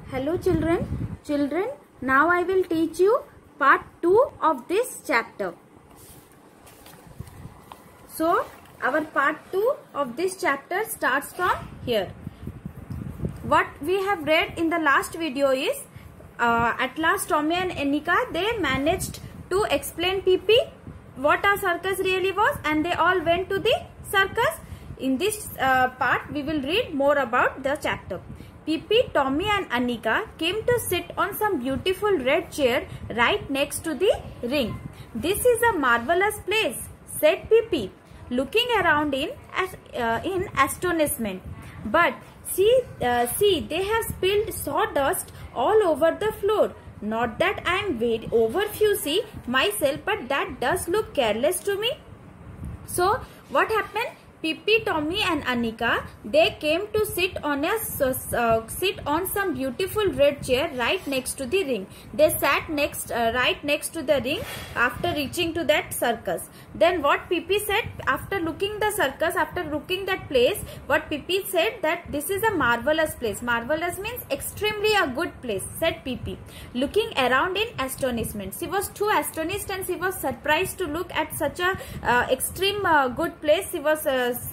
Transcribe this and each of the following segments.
Hello children, now I will teach you part 2 of this chapter. So our part 2 of this chapter starts from here. What we have read in the last video is at last Tommy and Anika, they managed to explain PP what a circus really was, and they all went to the circus. In this part we will read more about the chapter. PP, Tommy and Anika came to sit on some beautiful red chair right next to the ring. "This is a marvelous place," said PP, looking around in astonishment. "But see, they have spilled sawdust all over the floor. Not that I am very overfussy myself, but that does look careless to me." So what happened? PP, Tommy and Anika, they came to sit on some beautiful red chair right next to the ring. They sat right next to the ring after reaching to that circus. Then what PP said after looking the circus, after looking that place, what PP said that this is a marvelous place. Marvelous means extremely a good place, said PP, looking around in astonishment. She was too astonished and she was surprised to look at such a extreme good place. She was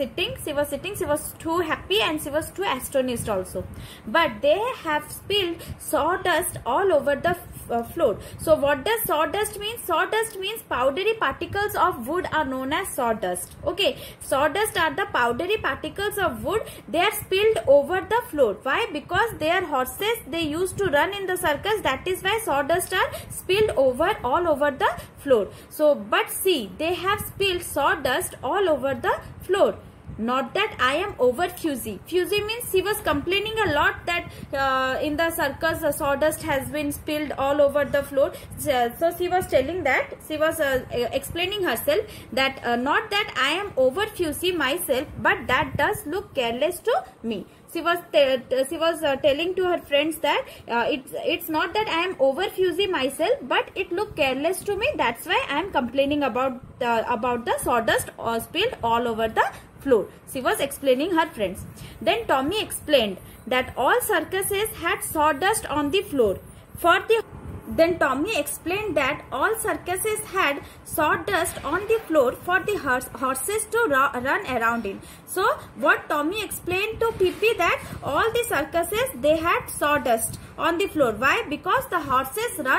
too happy and she was too astonished also. But they have spilled sawdust all over the floor. So what does sawdust mean? Sawdust means powdery particles of wood are known as sawdust. Okay, sawdust are the powdery particles of wood. They are spilled over the floor. Why? Because their horses, they used to run in the circus. That is why sawdust are spilled all over the floor. So but see, they have spilled sawdust all over the floor. Not that I am overfussy. Fussy means she was complaining a lot that in the circus sawdust has been spilled all over the floor. So she was telling that, she was explaining herself that not that I am overfussy myself, but that does look careless to me. She was telling to her friends that it's not that I am overfussy myself, but it look careless to me. That's why I am complaining about the sawdust spilled all over the floor. She was explaining her friends. Then Tommy explained that all circuses had sawdust on the floor. Then Tommy explained that all circuses had sawdust on the floor for the horses to run around in. So what Tommy explained to PP that all the circuses, they had sawdust on the floor. Why? Because the horses run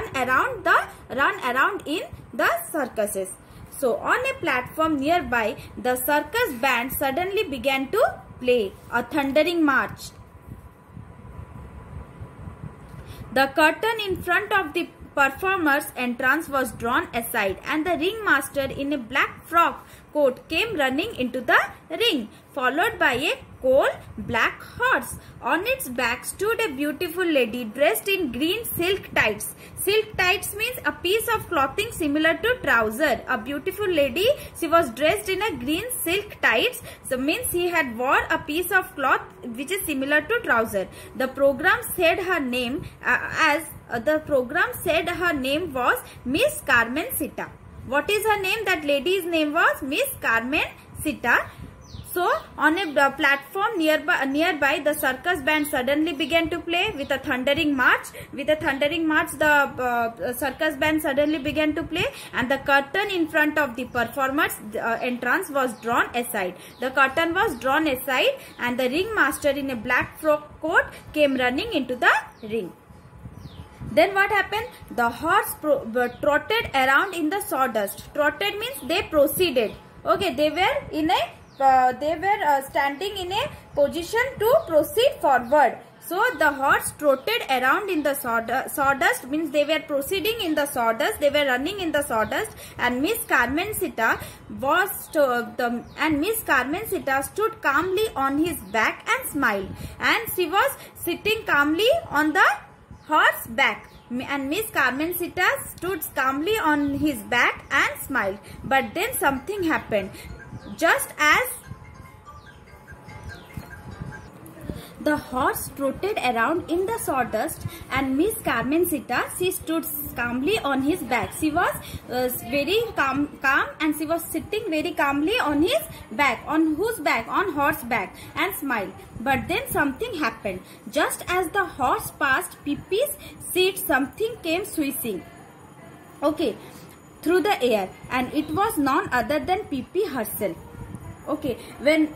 around in the circuses. So on a platform nearby, the circus band suddenly began to play a thundering march. The curtain in front of the performer's entrance was drawn aside, and the ringmaster in a black frock coat came running into the ring, followed by a coal-black horse. On its back stood a beautiful lady dressed in green silk tights. Silk tights means a piece of clothing similar to trouser. A beautiful lady, she was dressed in a green silk tights. So means she had wore a piece of cloth which is similar to trouser. The program said her name was Miss Carmen Sita. What is her name? That lady's name was Miss Carmen Sita. So on a platform nearby, the circus band suddenly began to play with a thundering march. With a thundering march, the circus band suddenly began to play, and the curtain in front of the performer's entrance was drawn aside. The curtain was drawn aside, and the ringmaster in a black frock coat came running into the ring. Then what happened? The horse trotted around in the sawdust. Trotted means they proceeded. Okay, they were standing in a position to proceed forward. So the horse trotted around in the sawdust means they were proceeding in the sawdust. They were running in the sawdust, and Miss Carmen Sita stood calmly on his back and smiled. And she was sitting calmly on the horse's back, and Miss Carmen Sita stood calmly on his back and smiled. But then something happened. Just as The horse trotted around in the sawdust, and Miss Carmencita, she stood calmly on his back. She was very calm, and she was sitting very calmly on his back. On whose back? On horseback, and smiled. But then something happened. Just as the horse passed Pippi's seat, something came swishing. Okay, through the air, and it was none other than Pippi herself. Okay, when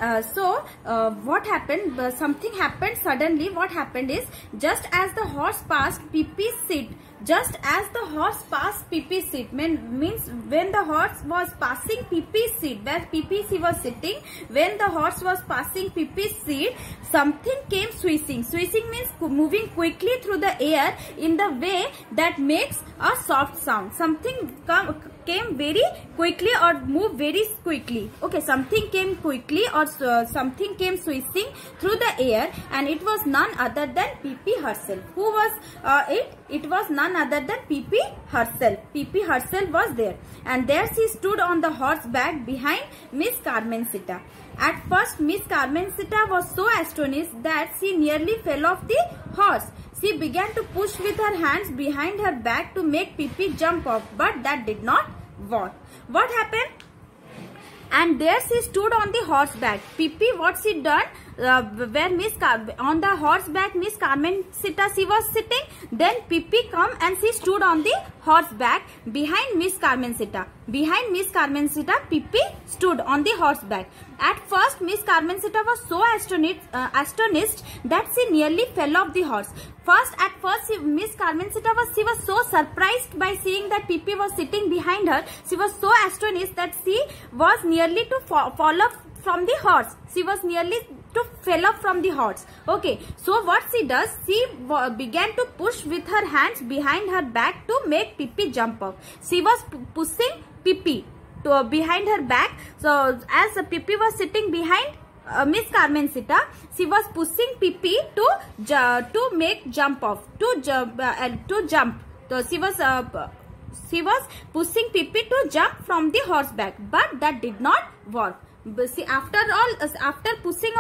what happened? Something happened suddenly. What happened is, just as the horse passed Pippi's seat, just as the horse passed Pippi's seat, means when the horse was passing Pippi's seat, where Pippi she was sitting, when the horse was passing Pippi's seat, something came swishing. Swishing means moving quickly through the air in the way that makes a soft sound. Something came very quickly or moved very quickly. Okay, something came quickly or something came swishing through the air, and it was none other than Pippi herself. Who was it? It was none other than Pippi herself. Pippi herself was there, and there she stood on the horseback behind Miss Carmencita. At first, Miss Carmencita was so astonished that she nearly fell off the horse. She began to push with her hands behind her back to make Pippi jump off, but that did not work. What happened? And there she stood on the horseback. Pippi, what she done? Where on the horseback Miss Carmencita she was sitting. Then Pippi come and she stood on the horseback behind Miss Carmencita. Behind Miss Carmencita, Pippi stood on the horseback. At first, Miss Carmencita was so astonished that she nearly fell off the horse. At first, Miss Carmencita was so surprised by seeing that Pippi was sitting behind her. She was so astonished that she was nearly to fall off from the horse. She was nearly to fell off from the horse. Okay, so what she does, she began to push with her hands behind her back to make Pippi jump off. She was pushing Pippi behind her back. So as Pippi was sitting behind Miss Carmencita, she was pushing Pippi to make jump off, to jump. So she was pushing Pippi to jump from the horseback, but that did not work. But see, after pushing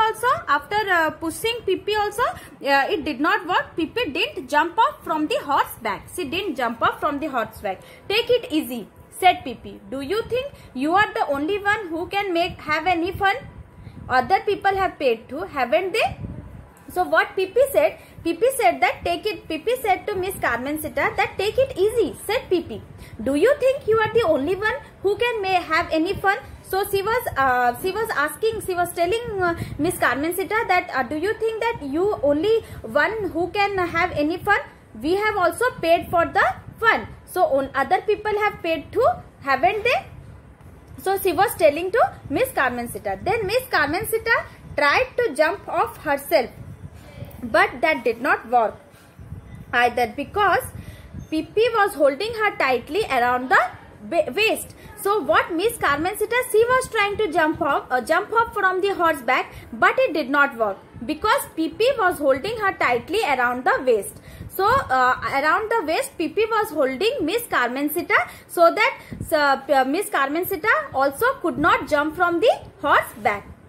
Pippi also, it did not work. Pippi didn't jump off from the horseback. She didn't jump off from the horseback. Take it easy, said Pippi. Do you think you are the only one who can have any fun? Other people have paid too, haven't they? So what Pippi said? Pippi said to Miss Carmencita that take it easy, said Pippi. Do you think you are the only one who can have any fun? So she was telling Miss Carmencita that do you think that you only one who can have any fun? We have also paid for the fun. So other people have paid too, haven't they? So she was telling to Miss Carmencita. Then Miss Carmencita tried to jump off herself, but that did not work either because Pippi was holding her tightly around the waist. So what Miss Carmencita, she was trying to jump off from the horseback, but it did not work because Pippi was holding her tightly around the waist. So around the waist, Pippi was holding Miss Carmencita, so that Miss Carmencita also could not jump from the horseback.